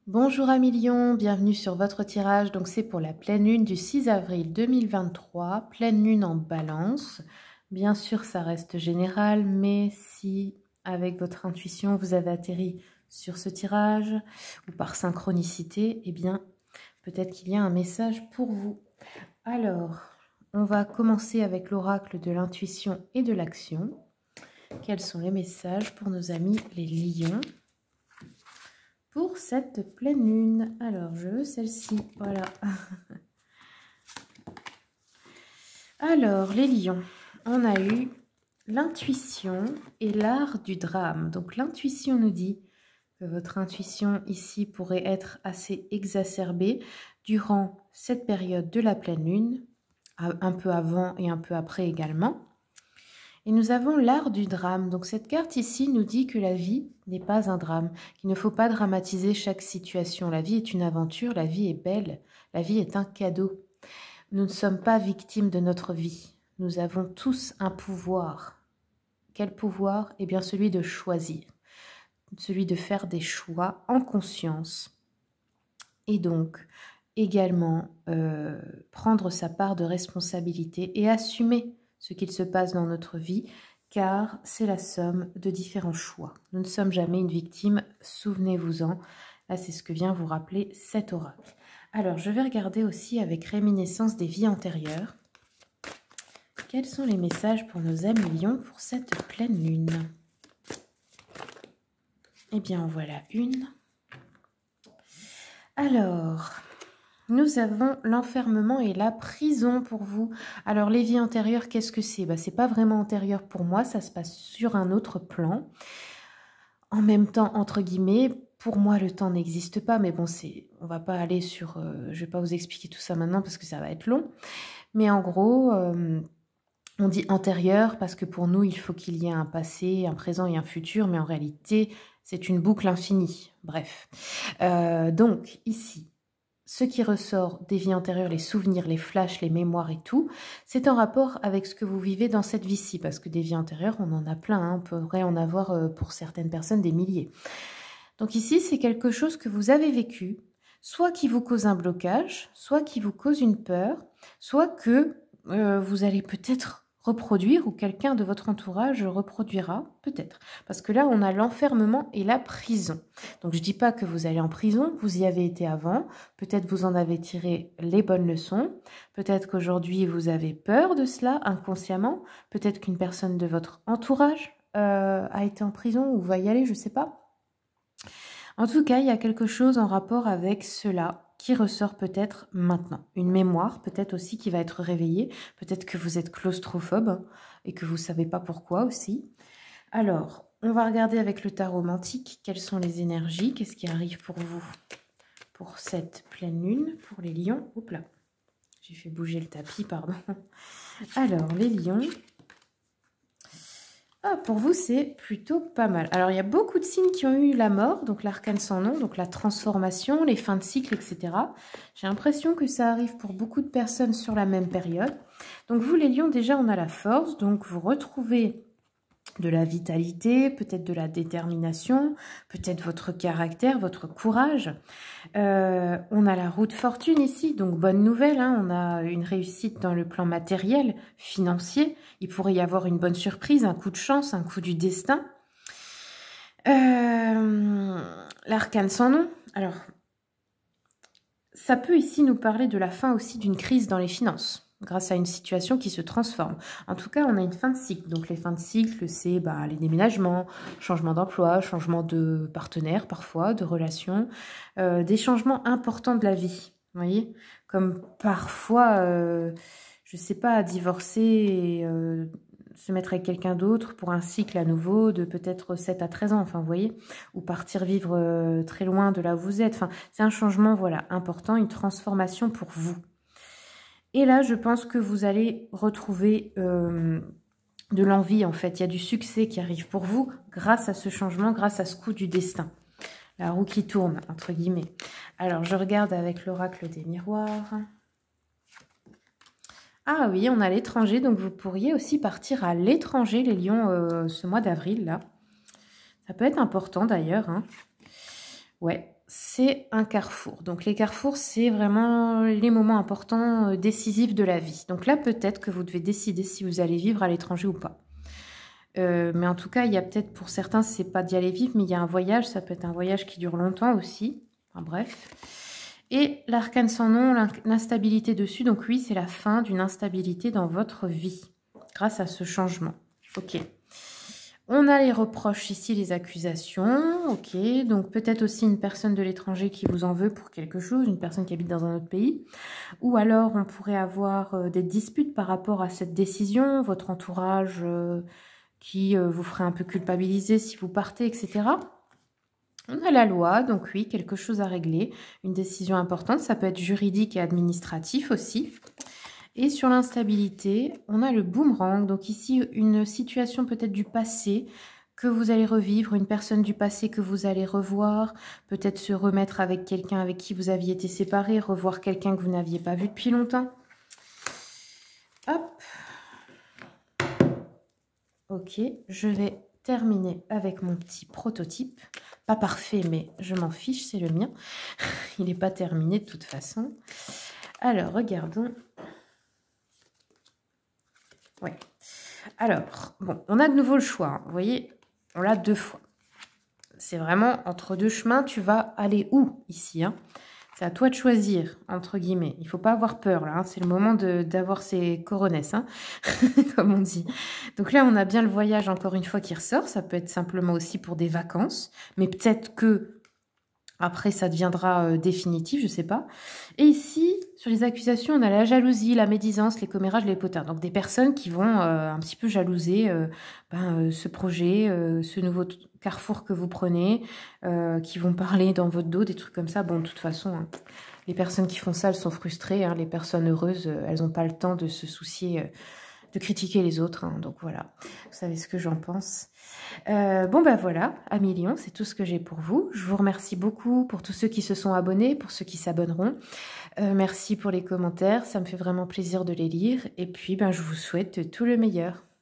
Bonjour amis Lions, bienvenue sur votre tirage. Donc c'est pour la pleine lune du 6 avril 2023, pleine lune en balance. Bien sûr ça reste général, mais si avec votre intuition vous avez atterri sur ce tirage ou par synchronicité, eh bien peut-être qu'il y a un message pour vous. Alors, on va commencer avec l'oracle de l'intuition et de l'action. Quels sont les messages pour nos amis les Lions pour cette pleine lune? Alors, je veux celle-ci, voilà. Alors, les lions, on a eu l'intuition et l'art du drame. Donc, l'intuition nous dit que votre intuition ici pourrait être assez exacerbée durant cette période de la pleine lune, un peu avant et un peu après également. Et nous avons l'art du drame. Donc cette carte ici nous dit que la vie n'est pas un drame, qu'il ne faut pas dramatiser chaque situation. La vie est une aventure, la vie est belle, la vie est un cadeau. Nous ne sommes pas victimes de notre vie. Nous avons tous un pouvoir. Quel pouvoir? Eh bien celui de choisir, celui de faire des choix en conscience. Et donc également prendre sa part de responsabilité et assumer ce qu'il se passe dans notre vie, car c'est la somme de différents choix. Nous ne sommes jamais une victime, souvenez-vous-en. Là, c'est ce que vient vous rappeler cet oracle. Alors, je vais regarder aussi avec réminiscence des vies antérieures. Quels sont les messages pour nos amis lions pour cette pleine lune? Eh bien, en voilà une. Alors, nous avons l'enfermement et la prison pour vous. Alors, les vies antérieures, qu'est-ce que c'est? C'est pas vraiment antérieur pour moi, ça se passe sur un autre plan. En même temps, entre guillemets, pour moi, le temps n'existe pas, mais bon, on va pas aller sur... je vais pas vous expliquer tout ça maintenant parce que ça va être long. Mais en gros, on dit antérieur parce que pour nous, il faut qu'il y ait un passé, un présent et un futur, mais en réalité, c'est une boucle infinie. Bref. Donc, ici, ce qui ressort des vies antérieures, les souvenirs, les flashs, les mémoires et tout, c'est en rapport avec ce que vous vivez dans cette vie-ci, parce que des vies antérieures, on en a plein, hein, on pourrait en avoir pour certaines personnes des milliers. Donc ici, c'est quelque chose que vous avez vécu, soit qui vous cause un blocage, soit qui vous cause une peur, soit que vous allez peut-être reproduire ou quelqu'un de votre entourage reproduira, peut-être. Parce que là, on a l'enfermement et la prison. Donc, je ne dis pas que vous allez en prison, vous y avez été avant, peut-être vous en avez tiré les bonnes leçons, peut-être qu'aujourd'hui, vous avez peur de cela inconsciemment, peut-être qu'une personne de votre entourage a été en prison ou va y aller, je ne sais pas. En tout cas, il y a quelque chose en rapport avec cela qui ressort peut-être maintenant. Une mémoire peut-être aussi qui va être réveillée. Peut-être que vous êtes claustrophobe et que vous ne savez pas pourquoi aussi. Alors, on va regarder avec le tarot romantique quelles sont les énergies, qu'est-ce qui arrive pour vous pour cette pleine lune, pour les lions. Oups là, j'ai fait bouger le tapis, pardon. Alors, les lions... Ah, pour vous, c'est plutôt pas mal. Alors, il y a beaucoup de signes qui ont eu la mort, donc l'arcane sans nom, donc la transformation, les fins de cycle, etc. J'ai l'impression que ça arrive pour beaucoup de personnes sur la même période. Donc, vous, les lions, déjà, on a la force. Donc, vous retrouvez de la vitalité, peut-être de la détermination, peut-être votre caractère, votre courage. On a la roue de fortune ici, donc bonne nouvelle, hein, on a une réussite dans le plan matériel, financier. Il pourrait y avoir une bonne surprise, un coup de chance, un coup du destin. L'arcane sans nom. Alors, ça peut ici nous parler de la fin aussi d'une crise dans les finances, grâce à une situation qui se transforme. En tout cas, on a une fin de cycle. Donc, les fins de cycle, c'est les déménagements, changement d'emploi, changement de partenaire parfois, de relations, des changements importants de la vie. Vous voyez? Comme parfois, je ne sais pas, divorcer et se mettre avec quelqu'un d'autre pour un cycle à nouveau de peut-être 7 à 13 ans, enfin, vous voyez, ou partir vivre très loin de là où vous êtes. Enfin, c'est un changement, voilà, important, une transformation pour vous. Et là, je pense que vous allez retrouver de l'envie, en fait. Il y a du succès qui arrive pour vous grâce à ce changement, grâce à ce coup du destin. La roue qui tourne, entre guillemets. Alors, je regarde avec l'oracle des miroirs. Ah oui, on a l'étranger, donc vous pourriez aussi partir à l'étranger, les lions, ce mois d'avril, là. Ça peut être important, d'ailleurs, hein. Ouais, c'est un carrefour. Donc les carrefours, c'est vraiment les moments importants, décisifs de la vie. Donc là, peut-être que vous devez décider si vous allez vivre à l'étranger ou pas. Mais en tout cas, il y a peut-être pour certains, c'est pas d'y aller vivre, mais il y a un voyage, ça peut être un voyage qui dure longtemps aussi. Enfin bref. Et l'arcane sans nom, l'instabilité dessus. Donc oui, c'est la fin d'une instabilité dans votre vie grâce à ce changement. Ok. On a les reproches ici, les accusations. Ok. Donc peut-être aussi une personne de l'étranger qui vous en veut pour quelque chose, une personne qui habite dans un autre pays. Ou alors on pourrait avoir des disputes par rapport à cette décision, votre entourage qui vous ferait un peu culpabiliser si vous partez, etc. On a la loi, donc oui, quelque chose à régler, une décision importante, ça peut être juridique et administratif aussi. Et sur l'instabilité, on a le boomerang, donc ici une situation peut-être du passé que vous allez revivre, une personne du passé que vous allez revoir, peut-être se remettre avec quelqu'un avec qui vous aviez été séparé, revoir quelqu'un que vous n'aviez pas vu depuis longtemps. Hop. Ok, je vais terminer avec mon petit prototype. Pas parfait, mais je m'en fiche, c'est le mien. Il n'est pas terminé de toute façon. Alors, regardons. Ouais. Alors, bon, on a de nouveau le choix. Hein. Vous voyez, on l'a 2 fois. C'est vraiment entre 2 chemins, tu vas aller où ici hein. C'est à toi de choisir, entre guillemets. Il ne faut pas avoir peur, là. Hein. C'est le moment d'avoir ses coronesses, hein comme on dit. Donc là, on a bien le voyage, encore une fois, qui ressort. Ça peut être simplement aussi pour des vacances. Mais peut-être que après, ça deviendra définitif, je ne sais pas. Et ici, sur les accusations, on a la jalousie, la médisance, les commérages, les potins. Donc des personnes qui vont un petit peu jalouser ce projet, ce nouveau carrefour que vous prenez, qui vont parler dans votre dos, des trucs comme ça. Bon, de toute façon, hein, les personnes qui font ça, elles sont frustrées. Hein, les personnes heureuses, elles n'ont pas le temps de se soucier, de critiquer les autres. Hein, donc voilà, vous savez ce que j'en pense. Bon ben voilà, amis Lions, c'est tout ce que j'ai pour vous. Je vous remercie beaucoup pour tous ceux qui se sont abonnés, pour ceux qui s'abonneront. Merci pour les commentaires, ça me fait vraiment plaisir de les lire. Et puis ben, je vous souhaite tout le meilleur.